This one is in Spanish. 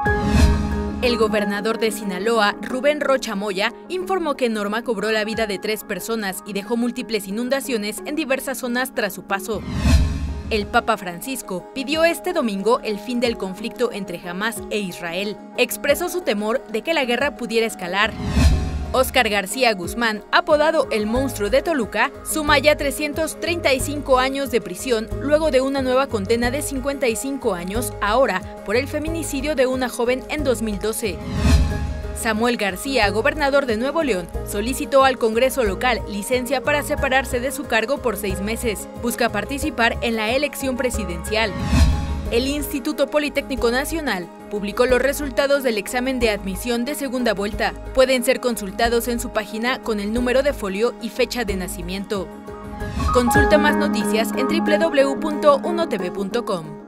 El gobernador de Sinaloa, Rubén Rocha Moya, informó que Norma cobró la vida de 3 personas y dejó múltiples inundaciones en diversas zonas tras su paso. El Papa Francisco pidió este domingo el fin del conflicto entre Hamás e Israel. Expresó su temor de que la guerra pudiera escalar. Óscar García Guzmán, apodado el Monstruo de Toluca, suma ya 335 años de prisión luego de una nueva condena de 55 años, ahora por el feminicidio de una joven en 2012. Samuel García, gobernador de Nuevo León, solicitó al Congreso local licencia para separarse de su cargo por 6 meses. Busca participar en la elección presidencial. El Instituto Politécnico Nacional publicó los resultados del examen de admisión de segunda vuelta. Pueden ser consultados en su página con el número de folio y fecha de nacimiento. Consulta más noticias en www.unotv.com.